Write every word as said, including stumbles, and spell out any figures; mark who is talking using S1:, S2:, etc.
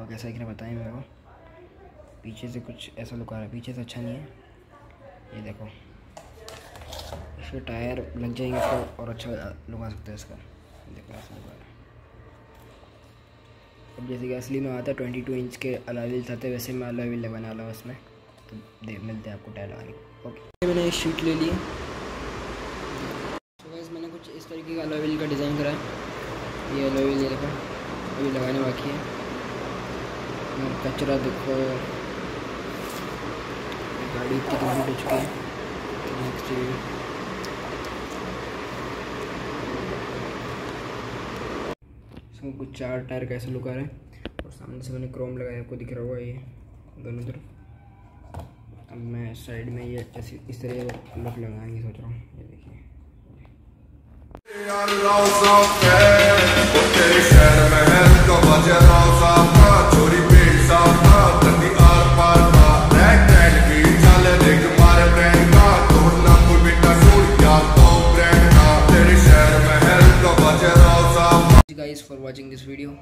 S1: कैसा दिख रहा है बताएं मेरे को। पीछे से कुछ ऐसा लुक आ रहा है, पीछे से अच्छा नहीं है। ये देखो इसके टायर लग जाएंगे तो और अच्छा लुक आ सकता है इसका। देखो ऐसा लुक आ रहा है। अब जैसे कि असली में आता है ट्वेंटी टू इंच के अलॉय व्हील्स आते हैं, वैसे मैं अलॉय व्हील लगाने वाला हूँ इसमें। तो देख मिलते हैं आपको टायर लगाने को। ओके मैंने एक शीट ले ली है। तो गाइस मैंने कुछ इस तरीके का अलॉय व्हील का डिज़ाइन करा है। ये अलॉय व्हील ये देखो अभी लगाने बाकी है। और कचरा देखो, गाड़ी इतनी कंप्लीट हो चुकी है। इसमें कुछ चार टायर कैसे लुक आ रहे हैं और सामने से मैंने क्रोम लगाया, आपको दिख रहा होगा ये दोनों तरफ। अब मैं साइड में ये ऐसे इस तरह लुक लगाएंगे सोच रहा हूँ। ये देखिए guys for watching this video.